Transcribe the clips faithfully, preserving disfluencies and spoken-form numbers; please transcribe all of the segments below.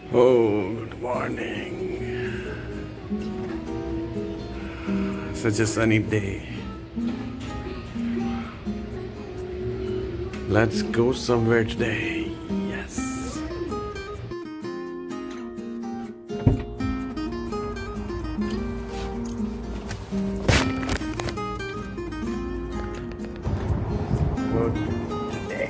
Oh, good morning. Such a sunny day. Let's go somewhere today. Yes. Good today.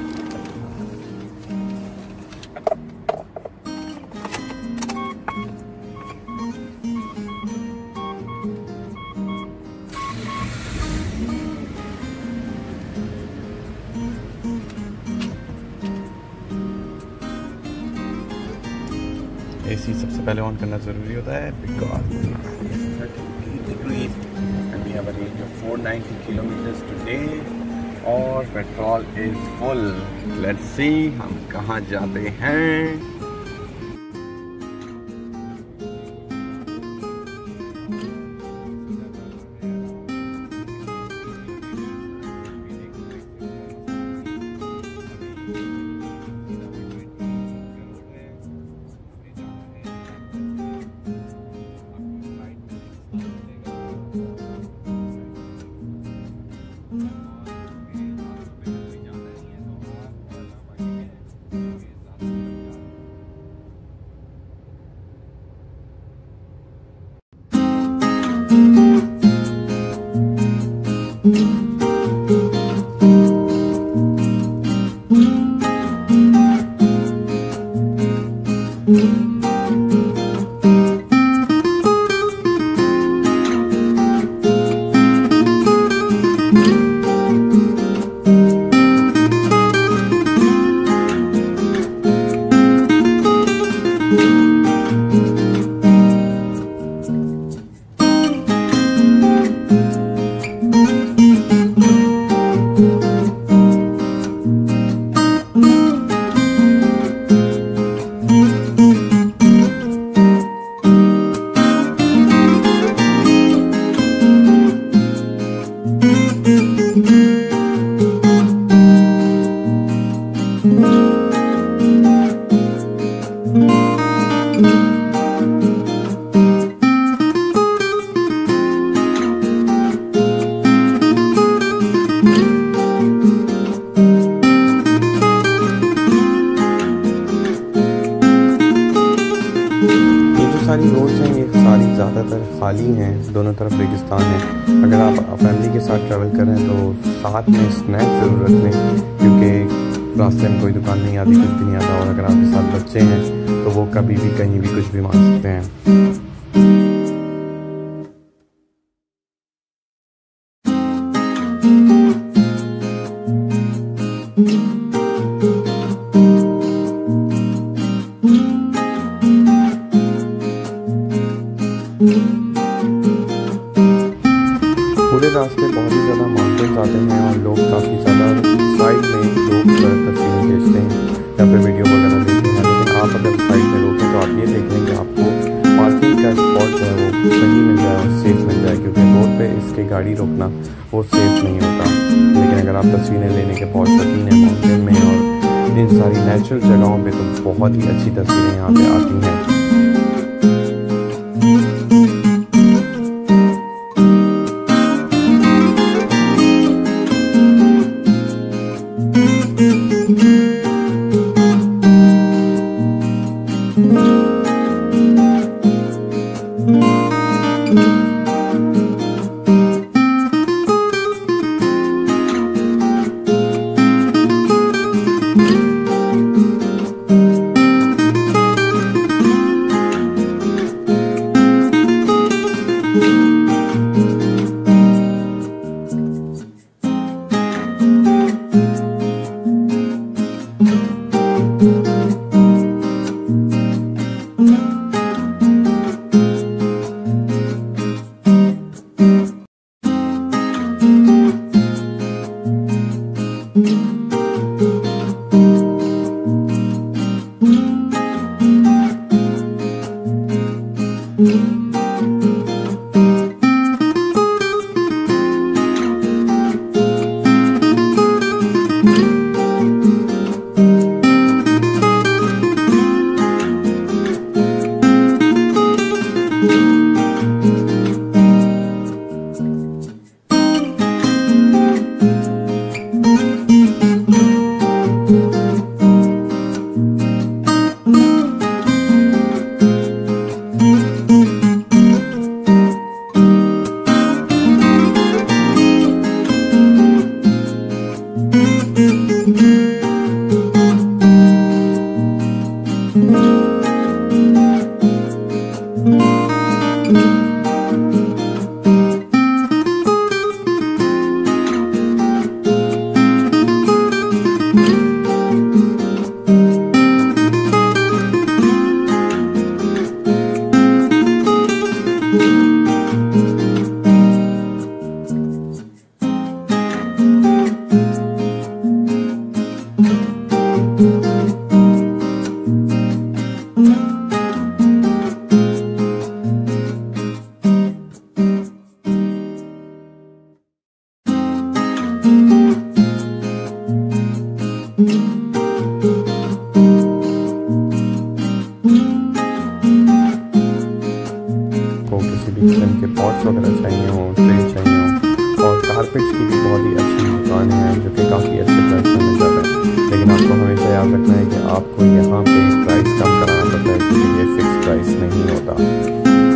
AC सबसे पहले on करना ज़रूरी होता है because thirty-eight degrees and we have a range of four hundred ninety kilometers today और petrol is full. Let's see हम कहाँ जाते हैं। सारी रोड्स हैं ये सारी ज़्यादातर खाली हैं, दोनों तरफ रेगिस्तान है। अगर आप फैमिली के साथ ट्रैवल कर रहे हैं तो साथ में स्नैक्स ज़रूर रख लें, क्योंकि रास्ते में कोई दुकान नहीं आती, कुछ भी नहीं आता। और अगर आपके साथ बच्चे हैं तो वो कभी भी कहीं भी कुछ भी मांग सकते हैं। पूरे रास्ते बहुत ही ज़्यादा माउंटेन्स आते हैं और लोग काफ़ी ज़्यादा साइड में लोग तस्वीरें भेजते हैं या फिर वीडियो वगैरह लेते हैं। लेकिन आप अगर साइड में रोकें तो आप ये देख लें कि आपको पार्किंग का स्पॉट जो है वो सही मिल जाए और सेफ मिल जाए, क्योंकि रोड पे इसके गाड़ी रोकना वो सेफ नहीं होता। लेकिन अगर आप तस्वीरें लेने के बहुत शौकीन हैं माउंटेन में और इन सारी नेचुरल जगहों पर, तो बहुत ही अच्छी तस्वीरें यहाँ पर आती हैं। कप्स वगैरह चाहिए हों, ट्रे चाहिए हों, और कारपेट्स की भी बहुत ही अच्छी दुकान है जो कि काफ़ी अच्छे प्राइस में मिल जाता है। लेकिन आपको हमेशा याद रखना है कि आपको यहाँ पे प्राइस कम कराना पड़ता है क्योंकि ये फिक्स प्राइस नहीं होता।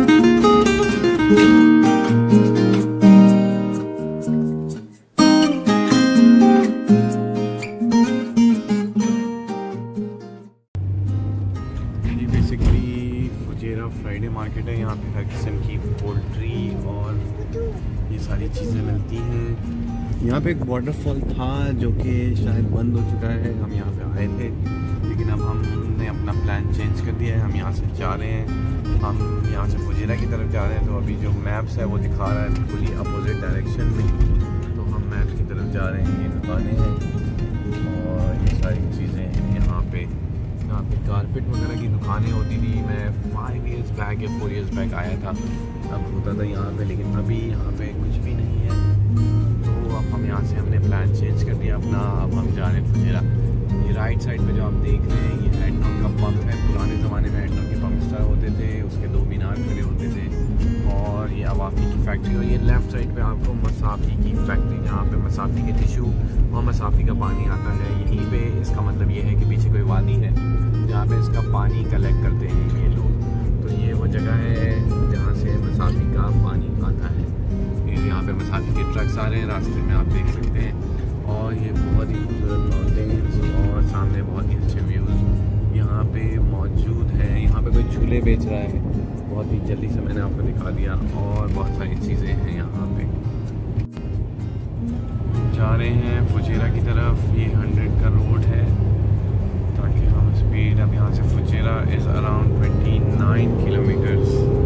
बेसिकली फुजेरा फ्राइडे मार्केट है, यहाँ पे हर किस्म की पोल्ट्री और ये सारी चीज़ें मिलती हैं। यहाँ पे एक वाटरफॉल था जो कि शायद बंद हो चुका है, हम यहाँ पे आए थे लेकिन अब हमने अपना प्लान चेंज कर दिया है। हम यहाँ से जा रहे हैं, हम यहाँ से फुजेरा की तरफ जा रहे हैं। तो अभी जो मैप्स है वो दिखा रहा है बिल्कुल ही अपोजिट डायरेक्शन में, तो हम मैप की तरफ जा रहे हैं। ये दुकानें हैं और ये सारी चीज़ें हैं यहाँ पे। यहाँ पे कारपेट वगैरह की दुकानें होती थी। मैं फाइव इयर्स बैक या फोर इयर्स बैक आया था, तब होता था यहाँ पे, लेकिन अभी यहाँ पे कुछ भी नहीं है। तो अब हम यहाँ से हमने प्लान चेंज कर दिया अपना। अब हम जा रहे हैं फुजेरा। ये राइट साइड पे जो आप देख रहे हैं ये एडनॉक का पंप है। पुराने ज़माने में एडनॉक के पंप स्टार होते थे, उसके दो मीनार खड़े होते थे और ये अवाफी की फैक्ट्री। और ये लेफ़्ट साइड पे आपको मसाफी की फैक्ट्री, जहाँ पे मसाफी के टिशू और मसाफी का पानी आता है। यहीं पे इसका मतलब ये है कि पीछे कोई वादी है जहाँ पे इसका पानी कलेक्ट करते हैं ये लोग। तो ये वो जगह है जहाँ से मसाफी का पानी आता है। ये यहाँ पे मसाफी के ट्रक्स आ रहे हैं, रास्ते में आप देख सकते हैं। और ये बहुत ही खूबसूरत माउंटेन्स और सामने बहुत ही अच्छे व्यूज़ यहाँ पे मौजूद हैं। यहाँ पे कोई झूले बेच रहा है, बहुत ही जल्दी से मैंने आपको दिखा दिया। और बहुत सारी चीज़ें हैं यहाँ पे। जा रहे हैं फुजेरा की तरफ। ये हंड्रेड का रोड है ताकि हम स्पीड, अब यहाँ से Fujairah is around twenty nine kilometres.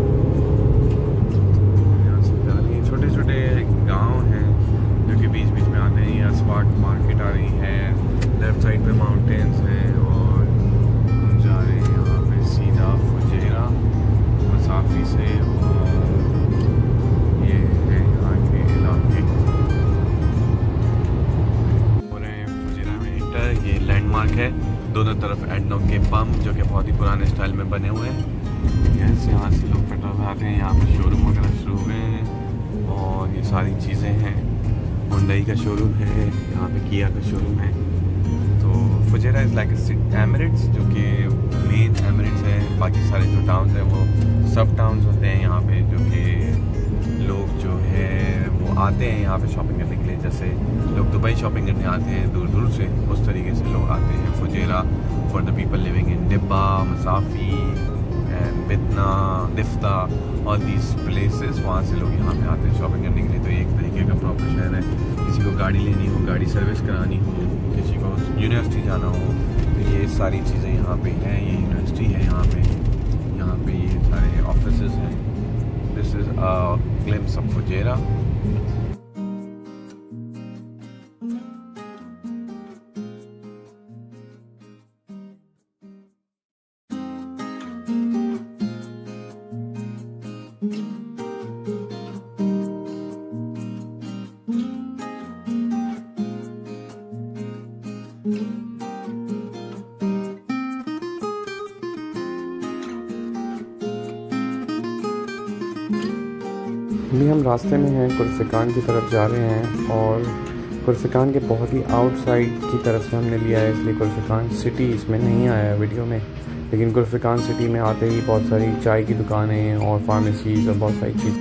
यहाँ से जा रही है, छोटे छोटे गांव हैं जो कि बीच बीच में आते हैं। यहाँ स्पार्क मार्केट आ रही है, लेफ्ट साइड पे माउंटेन्स हैं और हम जा रहे हैं यहाँ पे सीधा फुजेरा मसाफी से। और ये है यहाँ के इलाके हो रहे हैं फुजेरा में इंटर। ये लैंडमार्क है, दोनों तरफ एडनॉक के पंप जो कि बहुत ही पुराने स्टाइल में बने हुए हैं। यहाँ यहाँ से लोग पेट्रोल भराते हैं। यहाँ पे शोरूम वगैरह शुरू हुए हैं और ये सारी चीज़ें हैं। हुंडई का शोरूम है, यहाँ पे किया का शोरूम है। तो फुजेरा इज़ लाइक एमिरेट्स, जो कि मेन एमिरेट्स है। बाकी सारे जो टाउन्स हैं वो सब टाउन्स होते हैं यहाँ पे, जो कि लोग जो है वो आते हैं यहाँ पे शॉपिंग करने के लिए। जैसे लोग दुबई शॉपिंग करने आते हैं दूर दूर से, उस तरीके से लोग आते हैं Fujairah for the people living in Dibba, Masafi and Bithnah, Diftah, all these places. वहाँ से लोग यहाँ पे आते हैं शॉपिंग करने के लिए। तो ये एक तरीके का प्रॉपर शहर है। किसी को गाड़ी लेनी हो, गाड़ी सर्विस करानी हो, किसी को यूनिवर्सिटी जाना हो, तो ये सारी चीज़ें यहाँ पे हैं। ये यूनिवर्सिटी है यहाँ पे, यहाँ पे ये सारे ऑफिसेज हैं। This is a glimpse of Fujairah. अभी हम रास्ते में हैं, खुरफक्कान की तरफ जा रहे हैं। और खुरफक्कान के बहुत ही आउटसाइड की तरफ से हमने लिया है, इसलिए खुरफक्कान सिटी इसमें नहीं आया है वीडियो में। लेकिन खुरफक्कान सिटी में आते ही बहुत सारी चाय की दुकानें और फार्मेसीज़ और बहुत सारी चीज़।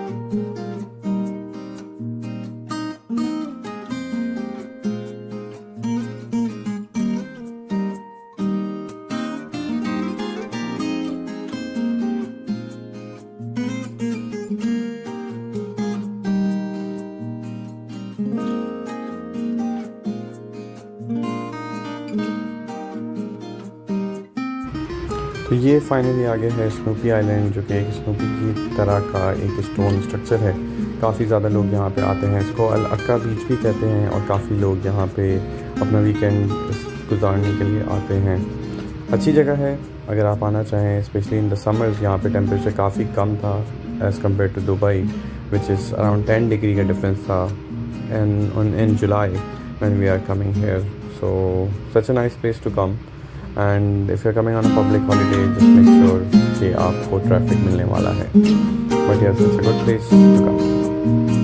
तो ये फाइनली आगे है स्नूपी आइलैंड, जो कि एक स्नूपी की तरह का एक स्टोन स्ट्रक्चर है। काफ़ी ज़्यादा लोग यहाँ पे आते हैं। इसको अल अक्का बीच भी कहते हैं और काफ़ी लोग यहाँ पे अपना वीकेंड गुजारने के लिए आते हैं। अच्छी जगह है अगर आप आना चाहें, स्पेशली इन द समर्स। यहाँ पे टेम्परेचर काफ़ी कम था as compare to Dubai, which is around ten degree का डिफरेंस था in in July when we are coming here. So such a nice place to come. And if you are coming on a public holiday, just make sure कि आपको traffic मिलने वाला है। But yes, it's a good place to come.